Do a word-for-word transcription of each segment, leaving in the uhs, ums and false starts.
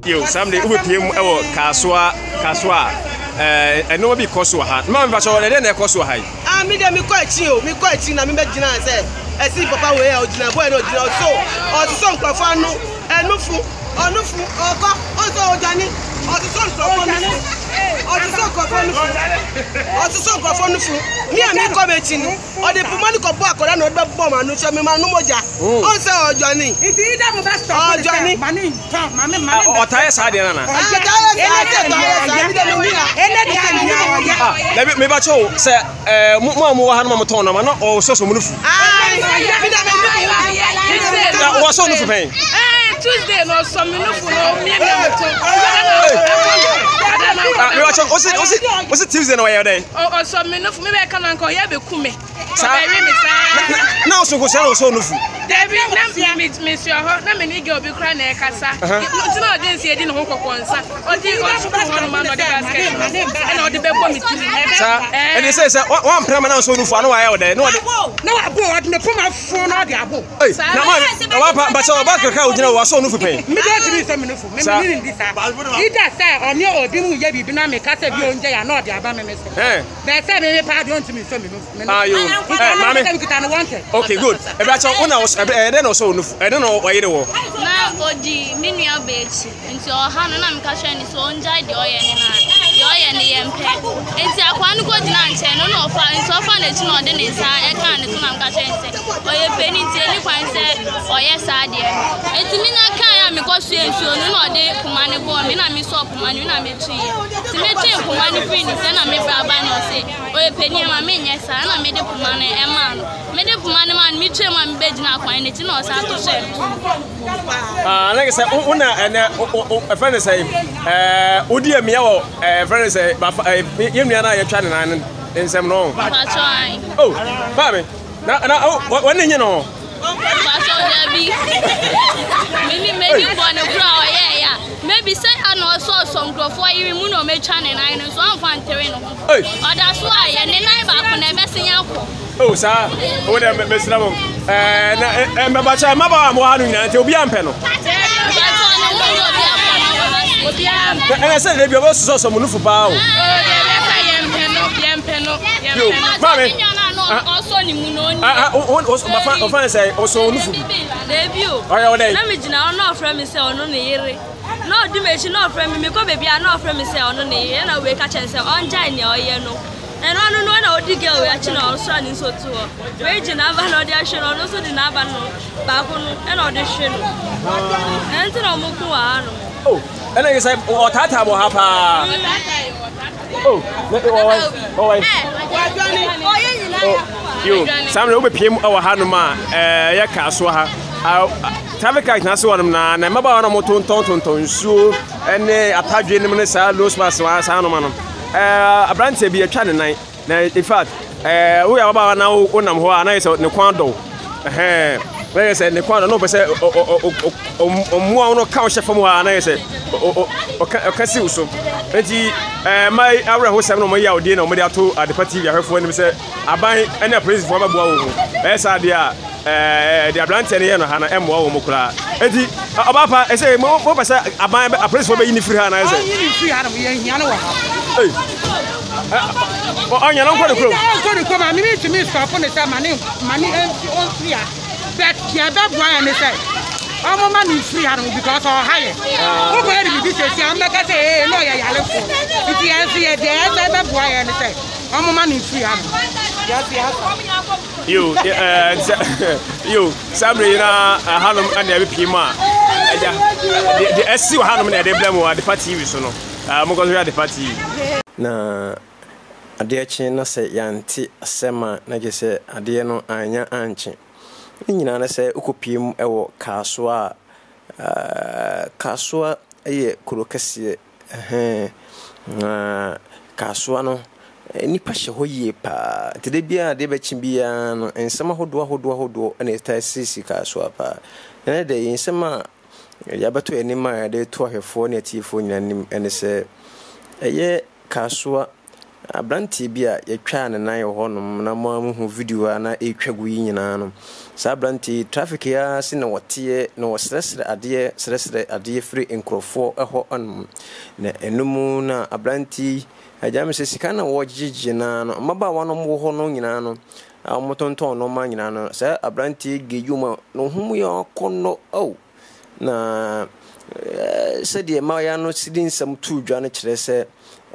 Yo, Sunday, we pay him our Kaswa, Kaswa, and no be Koswa. Mamma, but all then a Koswa high. I mean, me quite you, me quite you, I mean, Gina said, I see Papa way out, Gina, boy, no, so, or the song Profano, and no fool, or no fool, or also Johnny, or the song Profano, or the song Profano, or the song Profano, me and me commenting, or the Pumanico Bark, or another bomb, and no Shamima Numoja, also Johnny. It is the best of Johnny, money, Mamma, or Tires Hadiana. Let me batch all, sir, Mummo Hanamatona, or Social Mufu. What's on the pain? Tuesday, no, some Mufu, was it Tuesday away then? Or some Mufu, maybe I can call Yabe. Now, so go sell so Nufu. David, meet Miss your heart, no many go be crying a cassa. It's not against the Hoko Consa, or the one of the basket, and all the baby. And he says, one permanent so Nufu, no, I out there. No, no, I bought the Puma phone or the Abu. But so about the crowd, you know, was so Nufu pain. Me don't be some Nufu, maybe this. He does say, on your Bimu Yabi, Binami, Casa, you and not the Abamis. They said, maybe pardon to me, some okay, good. About your own house, I don't know, so I don't know why you know. Now, Body, Minia Bates, into your hand and I'm catching his own died, your and the M P. It's a one good lunch, and no fine, so fun it's not in his eye, I can't, it's not catching, or a penny, any fine said, or yes, I did. It's a mina can because you know, they money born, and I miss up money, and I met you. To make you money free, and I made Babano say, or a penny, I mean, yes, and I made up money, a man. Made up money, man, me too, my bed now, and it's not how to say. Ah, like I said, Una and a friend say, uh, Udia Miao, a friend say, but you and I are trying in some wrong. Oh, Bobby, now, what do you know? Maybe maybe one of flower, yeah, yeah. Maybe say I know saw some growth for you, Muno, may channel nine, so I'm fine terrain. Oh, that's why, and then I'm back when I'm messing up. Oh, sir, what am I messing up? And my bacha, my mom, one until be ampenal. And I said, if you also saw some Munufu power. Also, you know, my friend say, also, debut. Let me know from me, say, on the year. No dimension of from me, because baby, I know from me, say, on the year, and I wake up and say, on China, or you know. And I don't know how the girl we actually also in so too. Raging Avan audition, or also the Navano, Babon, and audition. And to Mokuano. Oh, and I said, oh, Tata will have a. Oh, oh, you, some will be him or Hanuma, eh, Yakaswa. Tavika Nasu, and Mabana Moton Tonton Tonsu, and a Taji Minister, Los Maswa, Sanoman. A brand to be a channel night. In fact, we are about now on them who are nice out in the Quando. Eh, where I said the Quando, no, but say, oh, more couch from one, I said, or Cassiuso. And my hour was seven more year dinner, Media two at the party. I heard when we said, I buy any place for my boy. That's idea. The Atlantic and Hannah and Mokla. Abapa, I say, more, I buy a place for being free. And I say, oh, you're not going to come. I mean, to me, stop on the time, money, money, and free. But you're that one, they say. I'm a man is free because of higher. Who where did this say? I'm not going to say, no, I have to. If you answer it, there's a boy and say, I'm a man is free. You, you, Sabrina, Hanum, and every Pima. The S C Hanum and the Blamo at the party, so no. I'm going to the party. Na Adechi no say yanti asema na je say ade no anya anche. Nyina na say ukopiem ewo kaswa eh kaswa eye kurokase eh na kaswa no nipa hye hoye pa tede bia de bechi bia no ensema hodo hodo hodo na sta sisi kaswa pa na de ensema ya beto enima de to ahwefo na tifo nyina nim ene say eye kaswa abranti bi a yɛtwa ne nan wɔ hɔnom na mo amu video na ɛtwa gu yi nyinaa no saa abranti traffic ya se na wɔteɛ na wɔsrɛsrɛ adeɛ srɛsrɛ adeɛ firi nkrɔfoɔ ɛhɔ anom na enum na abranti agya me sɛ sika na wɔgyegye na no maba wanom wɔ hɔ no nyinaa no a motonton no ma nyinaa no saa abranti gejuma no hum ya kono oh na sɛdeɛ ma ya no sidin sam tu dwa no kyerɛ sɛ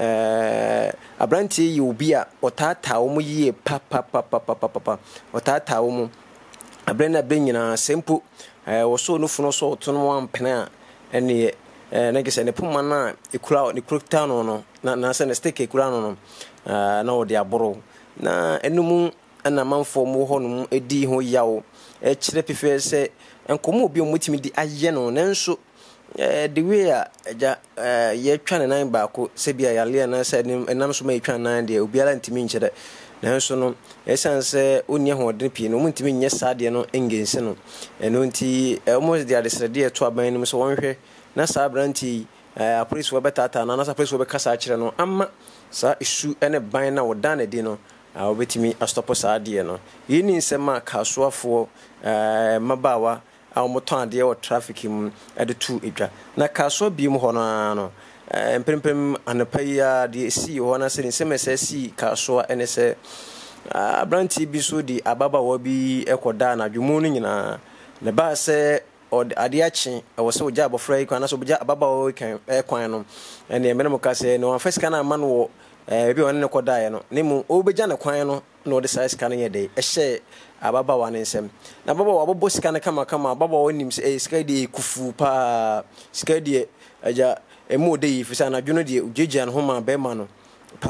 eh abranti yi obi a ɔtaataa wo mu yie pa pa pa pa pa pa pa ɔtaataa wo mu abrana be nyina sempo eh wo so no funo so to no ampena ɛne eh na gese ne poma na ekura ne krokta no no na na sɛ ne stick ekura no no eh na wo de aboro na enum ana manfo mu hɔ no edi ho yawo e kyerɛ pefe sɛ enkomo obi omutimi di ayɛ no nanso eh the way a ja eh ye twa ne nan baako sɛ bia yale na sɛ enam so ma twa nan de obiara ntimi nkyerɛ nanso no esan sɛ onni ahoɔden pii no muntimi nyɛ saade no engense no ɛno nti almost the adesrede to aban no so wɔnhwɛ na saa branti eh police wo betata na na sa police wo bekasa kyerɛ no amma saa isu ene ban na wodan na di no a obetimi astopo saade no yini nsɛm a kasoafo eh mabawa a moton ade o traffic mu ade tu edwa na kaso bi mu hɔ no no empempem anapaya de si hɔ na sɛ nsɛm sɛ si kaso ene sɛ abranti bi so di ababa wo bi ekoda na dwumu no nyina na ba sɛ ade akye ɛwɔ sɛ ogya abofra yi kwan na so ogya ababa wo kan kwan no ene emene mo ka sɛ no afɛ sika na ama no eh bi won ne koda ye no nemu obegya ne kwan no na ode size sika no ye de ehye ababa wa ne nsem na baba wa bobo sika ne kama kama baba wa nim eh sika de kufu pa sika de aja emu de yi fisa na dwono de ugyegia no homa be ma no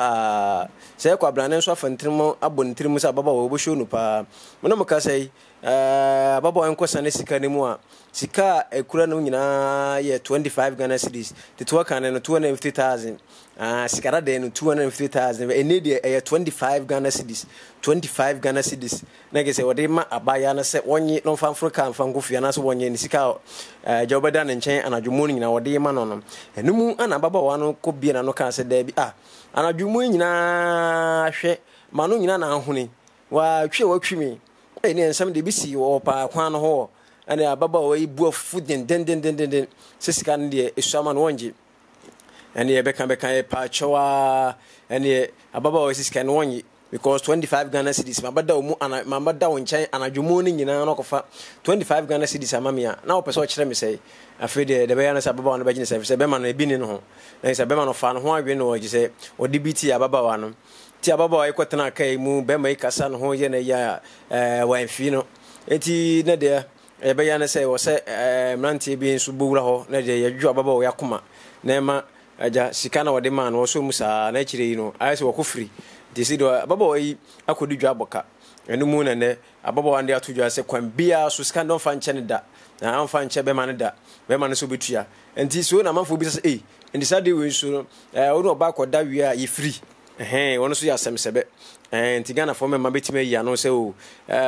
pa sɛ kwa brane so afantirimo abontirimo sɛ baba wa obosho no pa mo na mo ka sɛ eh baba wa enkosa ne sika ne mu a sika ekura no nyina ye twenty-five Ghana cedis the two kan no two hundred fifty thousand ah sikara de no two hundred fifty thousand ene de eh twenty-five Ghana cedis twenty-five Ghana cedis na ge se wode ma abaya na se wonye no fanfro kan fankofia na se wonye ne sika eh jobeda ne nchen anadwomo nyina wode ma no no enum ana baba wa no ko bia na no kan se da bi ah anadwomo nyina hwe ma no nyina na ahune wa twe wa twimi eh ne nsam de bi si wo pa kwan no ho ane ababa wo ibu afu den den den den den sesika ne de esuama no wonje ane ye beka beka e pa chowa ane ababa wo sesika no wonje because twenty-five Ghana cedis mabada wo mu ana mabada wo nchen anadwomo ni nyina no kofa twenty-five Ghana cedis amamia na wo pese wo kyerɛ me sɛ afi de de be ya na sɛ ababa wo no begine sɛ sɛ be ma no ebi ni no ho na sɛ be ma no fa no ho awe no wo gye sɛ wo de biti ababa wa no ti ababa wo ikotena kai mu be ma ikasa no ho ye na ya eh wanfi no enti na de ebe ya na sɛ wo sɛ eh mrantie bi nso bowura hɔ na de yadwu ababa wo yakoma na ma aja sika na wode ma no so mu saa na kyerɛ yi no ayɛ sɛ wo kofiri de si do ababa wo yi akodi dwa boka enu mu na ne ababa wo ande ato dwa sɛ kwan bia so sika no fa nkyɛ ne da na amfa nkyɛ be ma ne da be ma ne so betua enti so na manfo bi sɛ eh enti sade we nso no eh wo no ba koda wi a ye free eh wono so ya asɛm sɛbe eh enti Ghana fo me ma betime yi ano sɛ o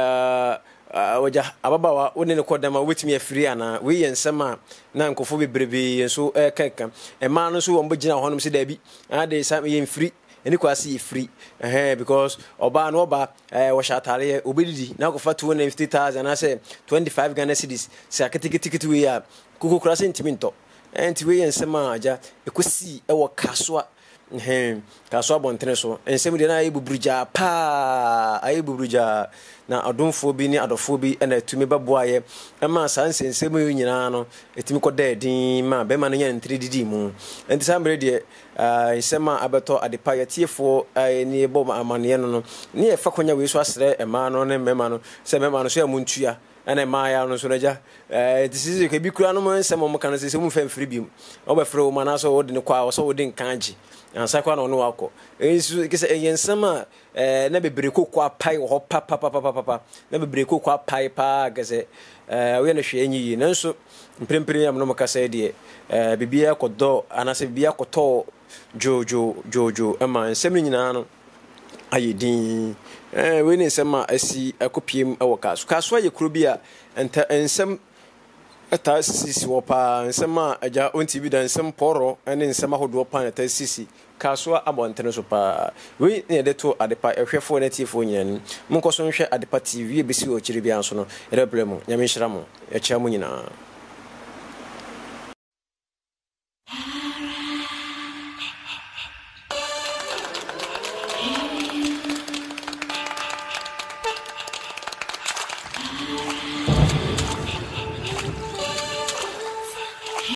eh oja ababawa woni ne kodama wetimi afiri ana we yensema na nkofo bebrebe enso e kankan e ma no so wo mbogina honom se da bi ade sam ye free eni kwasi ye free eh because oba no oba eh wo shatare obedidi na kofa two hundred fifty thousand na say twenty-five Ghana cedis se aketeketekete we ya kuku krase ntiminto enti we yensema aja ekosi e wo kasoa eh kasoa bontene so ensem de na ye buburuja pa aye buburuja na adonfo bi ni adofo bi na etumi baboaye ema sansensem yi nyina no etumi koda edin ma be ma no nya ntri didi mu enti sambre de nsema abeto Adepa yetiefo ni ebo amane no no ne e fa konya we so asre ema no ne mema no se mema no so amuntua ana ma ya no so naja eh disizi ke bi kura no mo nsema mo kan se se mu fa mfiri bi obefre wo ma na so wo de ne kwa wo so wo de nkanji ansa kwa no no akọ ensu ke se yensema eh na bebre kokwa pai ho pa pa pa pa pa na bebre kokwa pai pa gese eh we na hwe enyi nanso mprempre am no makasa de eh bibia kodo anase bibia koto jojo jojo ama nsem nyina no ayedin eh we ne nsema asi akopiem e wo kaso kaso ye kuro bia enta ensem ɛta sisi wɔ paa nsɛm a agya ɔnti bi da nsɛm pɔrɔ ɛne nsɛm ahodoɔ paa na ɛta sisi kasoa abɔntene so paa wei ne yɛde to Adepa ɛhwɛfoɔ ne atiefoɔ nyinaa monkɔ so nhwɛ Adepa T V ebesi wɔ kyiri bia nso no ɛrɛbrɛ mu nyame nhyira mo ɛkyia mo nyinaa. Yeah.